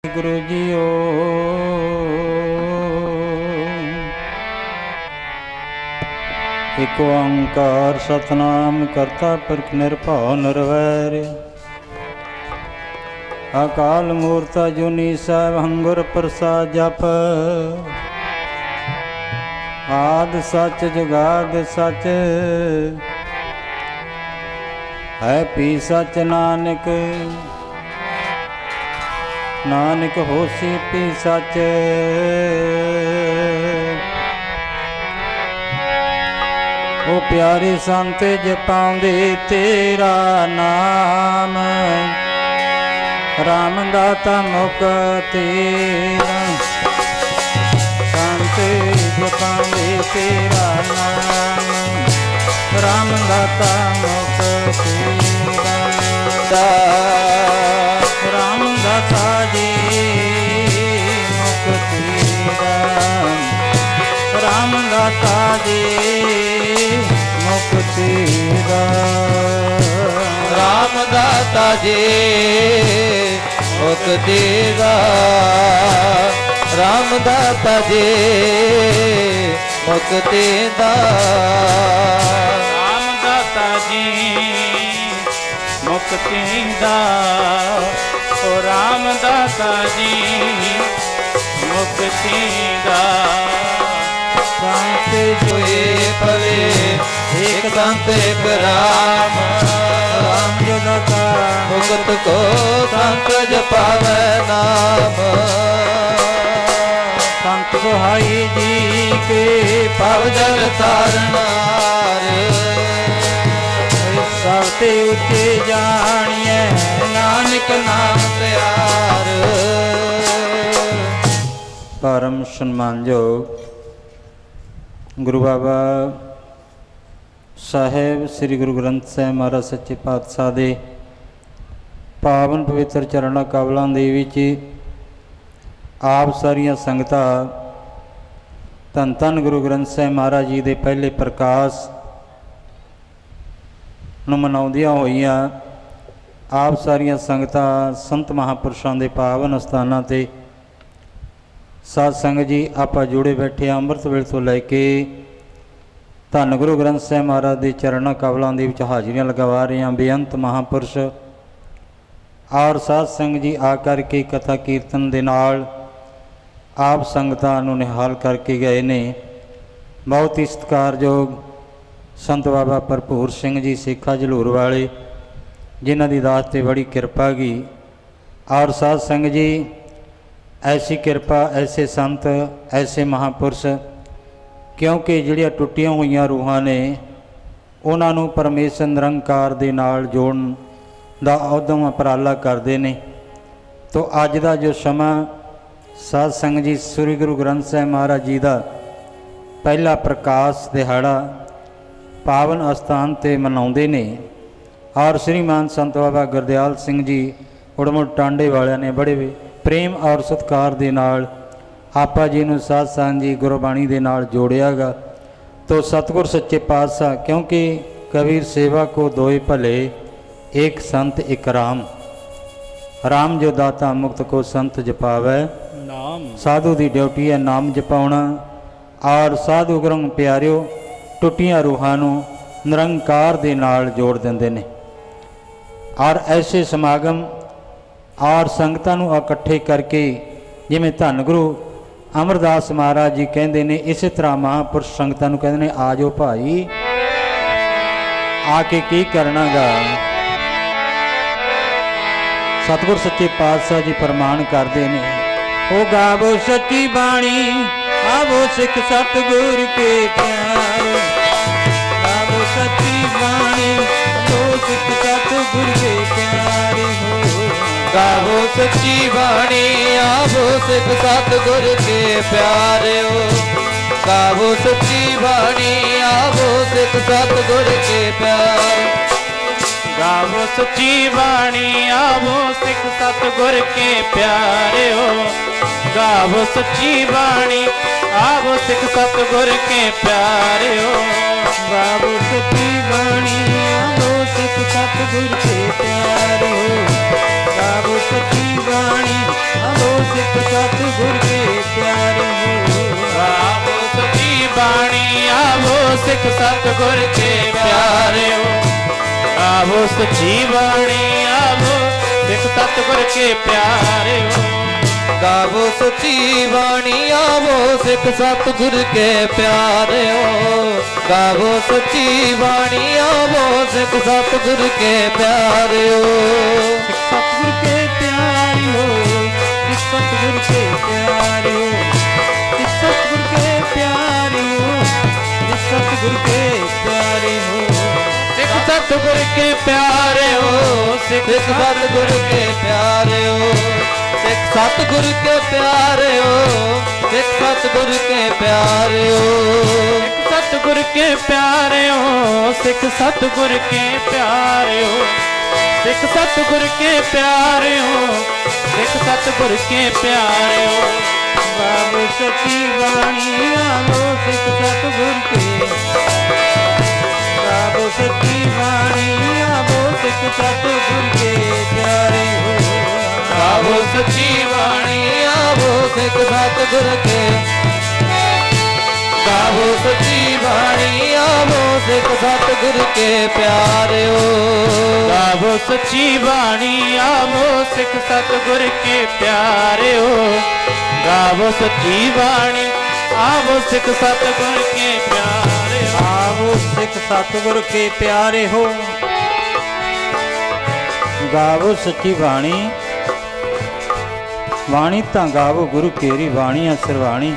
गुरु जीओ। एक ओंकार सतनाम करता पुरख निरभउ निरवैर। अकाल मूर्त अजूनी सहब हंगुर प्रसाद जप। आद सच जुगाद सच है पी सच नानक। नानक होसी पी सच। ओ प्यारे संत जपाउंदे तेरा नाम। राम दाता मुक्ति संत जपाउंदे तेरा नाम। राम दाता मुक्ति राम दाता जी मुक्ति दान। राम दाता जी मुक्ति दान। राम दाता जी मुक्ति दान। राम दाता जी मुक्ति दान। राम दाता जी मुक्ति दान। ओ राम दाता जी मुक्ति दान। संत जोए पवे एक संत एक राम। राम जो दाता मुक्त को संत जपावे नाम। संत सुहाई जी के पव जल तारनार। सबते उच्चे जानिए नानक नाम प्यार। परम सम्मानयोग गुरु बाबा साहेब श्री गुरु ग्रंथ साहिब महाराज सच्चे पातशाह दे पावन पवित्र चरणा कवलों दे विच आप सारियां संगतां धन धन गुरु ग्रंथ साहिब महाराज जी दे पहले प्रकाश नूं मनाउंदियां होइयां आप सारियां संगतां संत महापुरुषां दे पावन अस्थानां ते साध संगत जी आपां जुड़े बैठे अमृत वेले तो लैके धन गुरु ग्रंथ साहिब महाराज के चरणों कवलों के विच हाजिरियां लगवा रहे हैं। बेअंत महापुरुष और साध संगत जी आ करके कथा कीर्तन दे नाल आप संगतां नूं निहाल करके गए ने। बहुत ही सत्कारयोग संत बाबा भरपूर सिंह जी सेखा झलूर वाले जिन्हां दी दात ते बड़ी कृपा गई। और साध संगत जी ऐसी कृपा ऐसे संत ऐसे महापुरुष क्योंकि जिहड़ियां टुटियां हुई रूहां ने उन्हां नूं परमेश्वर निरंकार दे नाल जोड़न दा उद्यम उपराला करदे ने। तो अज दा जो समा साध संगत जी श्री गुरु ग्रंथ साहिब महाराज जी दा पहला प्रकाश दिहाड़ा पावन अस्थान ते मनाउंदे ने। और श्रीमान संत बाबा गुरदयाल सिंह जी उड़मुड़ टांडे वालियां ने बड़े प्रेम और सत्कार दे नाल आपा जी नूं साध संगत जी गुरबाणी दे नाल जोड़िया गा। तो सतगुर सच्चे पातशाह क्योंकि कबीर सेवा को दोए भले एक संत एक राम। राम जो दाता मुक्त को संत जपावै नाम। साधु की ड्यूटी है नाम जपाउणा। और साधु गुरु प्यारिओ टुटियां रूहां नूं निरंकार दे नाल जोड़ दिंदे ने। और ऐसे समागम और संगतां नूं इकट्ठे करके जिवें धन गुरु अमरदास महाराज जी कहते हैं इस तरह महापुरुष संगतां नूं कहते हैं आ जाओ भाई आके की करना गा। सतगुर सच्चे पातशाह जी फरमान करते हैं ओ गावो सच्ची बाणी आवो सिख सतगुर के प्यार। गावो सच्ची बाणी आवो सिख सतगुर के प्यार हो। गावो सच्ची बाणी आवो सिख सतगुर के प्यारे हो। गावो सच्ची बाणी आवो सिख सतगुर के प्यार। गावो सच्ची बाणी आवो सिख सतगुर के प्यारे हो। गावो सच्ची बाणी आवो सिख सतगुर के प्यारे हो। गावो सच्ची बाणी आवो सिख सतगुर के प्यारे हो। गावो सच्ची बाणी आवो सतगुर के प्यारे हो। गावो सच्ची बाणी आवो सिख सतगुर के प्यारे हो। गावो सच्ची बाणी आवो सिख सतगुर के प्यारे हो। गावो सच्ची बाणी आवो सिख सतगुर के प्यारे हो। गावो सच्ची बाणी आवो सिख सतगुर के प्यारे हो। सतगुर के प्यारे हो, सतगुर के प्यारे हो, सतगुर के प्यारे हो, सतगुर के प्यारे हो। सिख सतगुर के प्यारे हो, सिख सतगुर के प्यारे हो। सिख सतगुर के प्यारे हो, सिख सतगुर के प्यारे हो। सिख सतगुर के प्यारे हो, सिख सतगुर के प्यारे हो। सिख सतगुर के प्यारे हो, सिख सतगुर के प्यारे हो। गावो सच्ची बाणी आवो सिख सतगुर के। गावो सच्ची बाणी आवो सिख सतगुर के प्यारे हो। गावो सच्ची बाणी आवो सिख सतगुर के। गावो सच्ची बाणी आवो सिख सतगुर के प्यारे हो। गावो सच्ची बाणी आवो सिख सतगुर के प्यारे हो। गावो सच्ची बाणी आवो सिख सतगुर के प्यारे हो। आवो सिख सतगुर के प्यारे हो। गावो सच्ची बाणी वाणी ता गावो गुरु केरी वाणी असरवाणी।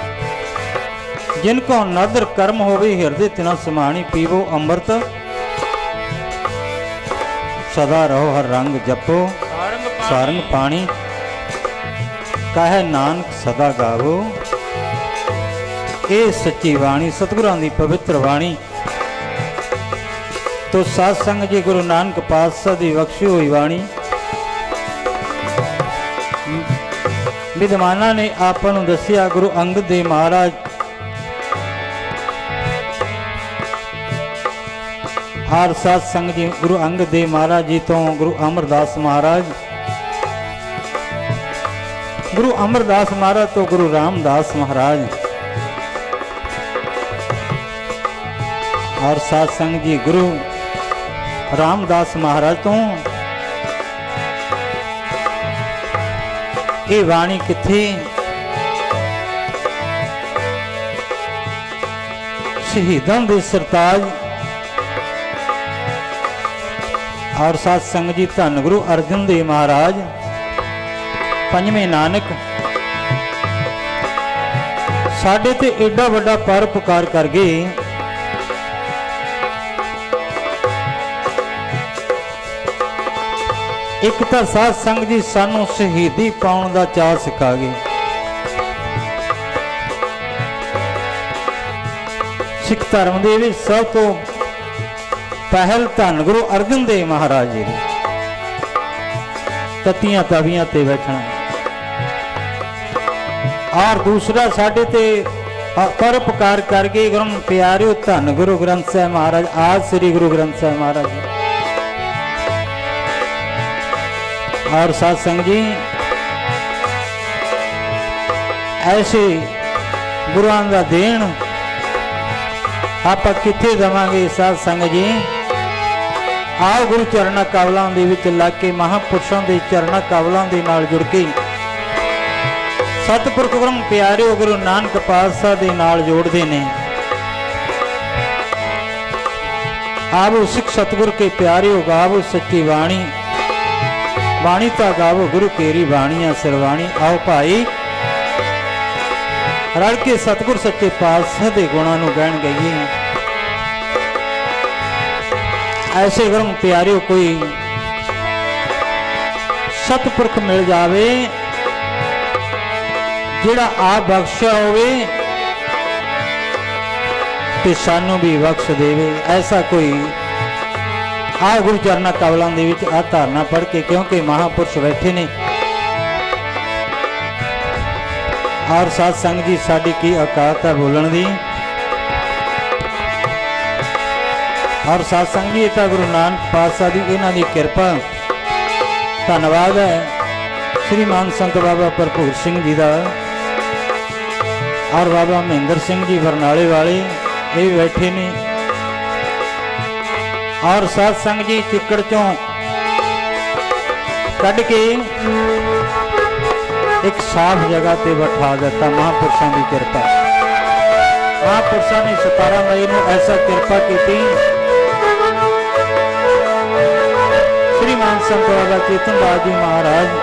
जिनको नदर कर्म होवे हृदय तिना समाणी। पीवो अमृत सदा रहो हर रंग जपो सारंग पानी। कहे नानक सदा गावो ਇਹ ਸੱਚੀ ਬਾਣੀ ਸਤਿਗੁਰਾਂ ਦੀ ਪਵਿੱਤਰ ਬਾਣੀ। ਤੋ ਸਾਧ ਸੰਗ ਜੀ ਗੁਰੂ ਨਾਨਕ ਪਾਤਸ਼ਾਹ ਦੀ ਬਖਸ਼ੀ ਹੋਈ ਬਾਣੀ ਵਿਦਵਾਨਾਂ ਨੇ ਆਪਾਂ ਨੂੰ ਦੱਸਿਆ। ਗੁਰੂ ਅੰਗਦ ਦੇਵ ਮਹਾਰਾਜ ਹਰ ਸਾਧ ਸੰਗ ਜੀ ਗੁਰੂ ਅੰਗਦ ਦੇਵ ਮਹਾਰਾਜ ਜੀ ਤੋਂ ਗੁਰੂ ਅਮਰਦਾਸ ਮਹਾਰਾਜ, ਗੁਰੂ ਅਮਰਦਾਸ ਮਹਾਰਾਜ ਤੋਂ ਗੁਰੂ ਰਾਮਦਾਸ ਮਹਾਰਾਜ और साध संग जी गुरु रामदास महाराज तो ये वाणी किथे शहीदां दे सरताज और साध संग जी धन गुरु अर्जन देव महाराज पंजवें नानक साडे ते एडा वड्डा परोपकार कर गए। एक तो साध संग जी सानू शहीदी पाउण दा चाह सिखा गए। सिख धर्म दे विच सब तो पहल धन गुरु अर्जन देव महाराज जी तत्तियां तवियां ते बैठना और दूसरा साडे ते परोपकार कर गए गुरु प्यारिओ धन गुरु ग्रंथ साहिब महाराज आज श्री गुरु ग्रंथ साहिब महाराज जी और साध संग जी ऐसे गुरुआं दा देण आपां किथे देवांगे। साध संग जी आओ गुरु चरणा कावलां दे विच लग के महापुरुषां दे चरणा कावलां दे नाल जुड़ के सतपुरख गुरु प्यारे गुरु नानक पातशाह दे नाल जोड़दे ने। आवो सिख सतगुर के प्यारे गावो सच्ची बाणी बाणी ता गावो गुरु केरी बाणियां सरवाणी। आओ भाई रल के सतगुर सच्चे पातशाह दे गुणां नूं गाण गईए। ऐसे गुरु प्यारिओ कोई सतपुरख मिल जावे जिहड़ा आप बख्शिया होवे ते सानू भी बख्श देवे। ऐसा कोई आ गुरु चरणा कावलां दे विच आ धारना पढ़ के क्योंकि महापुरुष बैठे ने और साध संग जी साडी की औकात है बोलण दी। और साध संग जी तो गुरु नानक पातशाह दी इन्हां दी किरपा धन्नवाद है। श्रीमान संत बाबा भरपूर सिंह जी का और बाबा महेंद्र सिंह जी बरनाले वाले ये भी बैठे ने। और सत्संग जी चिक्कड़ चों कढ़ के एक साफ जगह ते बैठा दिता। महापुरुषों की कृपा, महापुरुषों ने 17 मई को ऐसा कृपा की। श्रीमान संत बाबा चेतन दास जी महाराज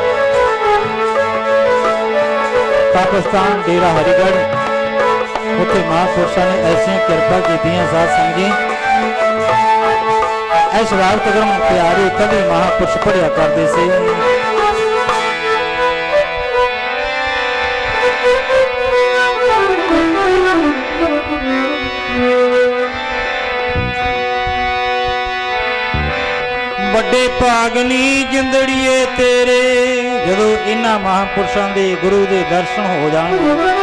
पाकिस्तान डेरा हरिगढ़, उत्थे महापुरुषों ने ऐसी कृपा की। साध संग जी इस वार्त ग्रंथ प्यारे कभी महापुरुष पढ़िया करते से। बड़े भागनी जिंदड़िए तेरे, जदों इन्हां महापुरुषों के गुरु के दर्शन हो जाण,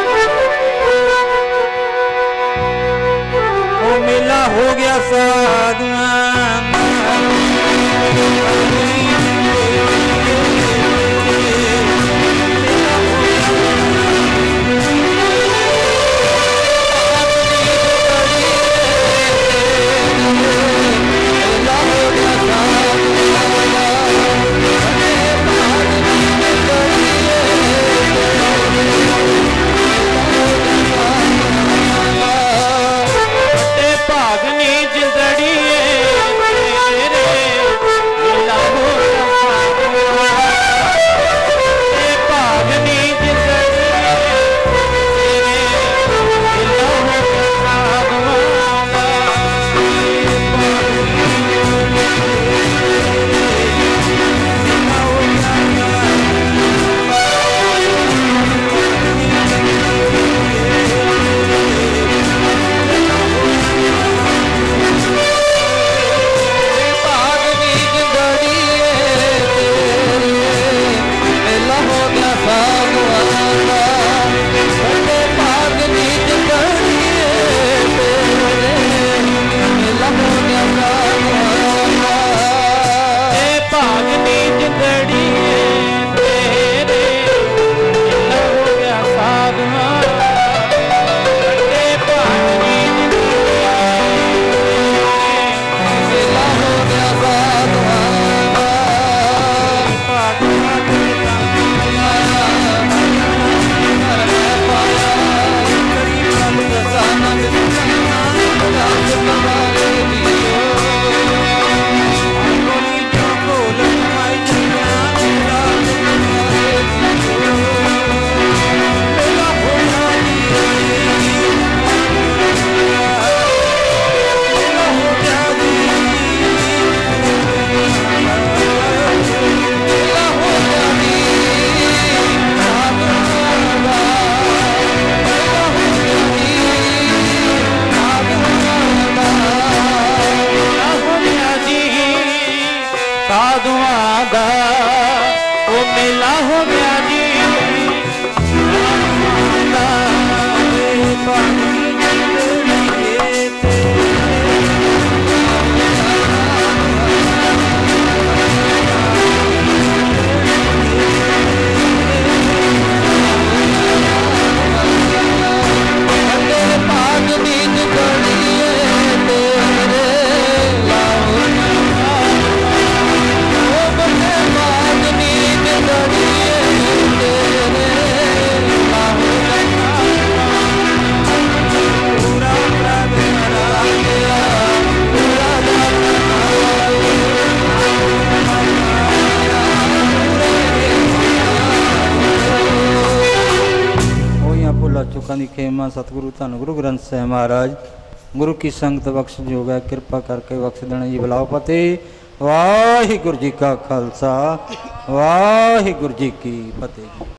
वो मेला हो गया साधुआं। चुका दी खेमा सतगुरु धन गुरु ग्रंथ साहिब महाराज गुरु की संगत बख्श जो है कृपा करके बख्श देना जी। बुलाओ फतेह। वाहिगुरु जी का खालसा वाहिगुरु जी की फतेह।